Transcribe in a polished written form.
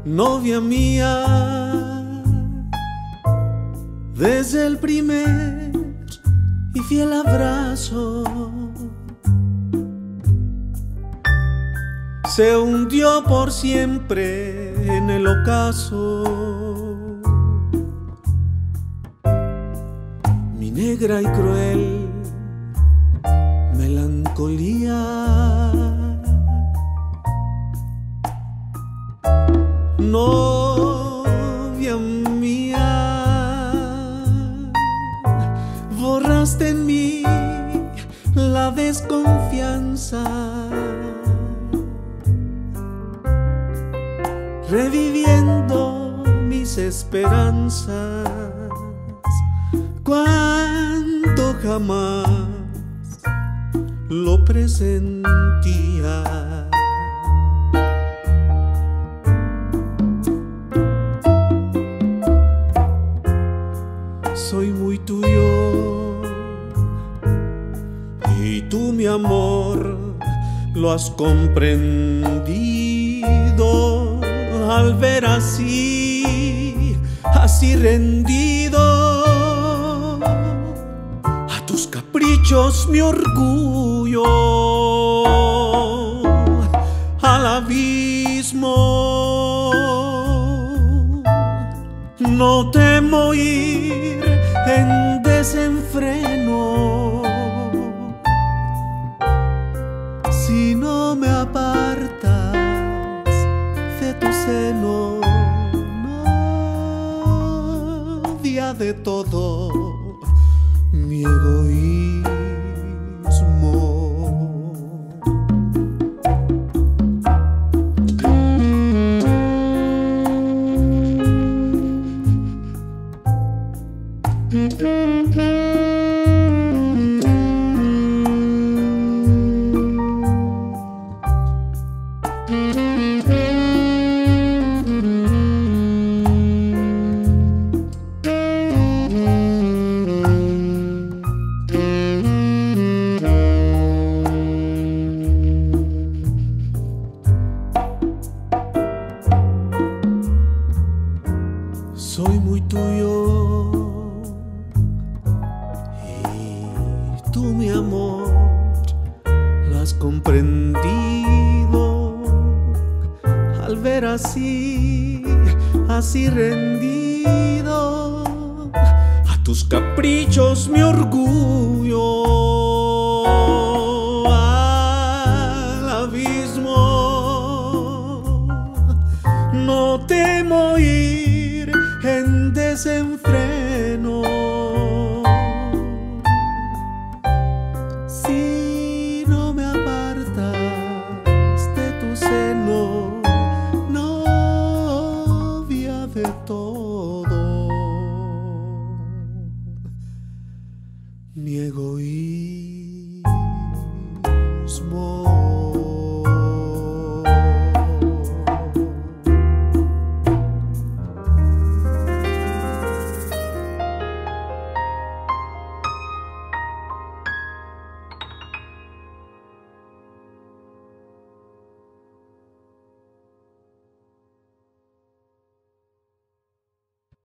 novia mía, desde el primer y fiel abrazo se hundió por siempre en el ocaso. Mi negra y cruel melancolía, novia mía, borraste en mí la desconfianza, reviviendo mis esperanzas, cuando jamás lo presentía. Soy muy tuyo y tú, mi amor, lo has comprendido al ver así rendido a tus caprichos mi orgullo al abismo. No temo ir en desenfreno si no me apartas de tu seno, novia de todo mi egoísmo. Soy muy tuyo y tú, mi amor, lo has comprendido al ver así rendido a tus caprichos mi orgullo al abismo. No temo ir en desenfreno si no me apartas de tu seno, novia de todo mi egoísmo.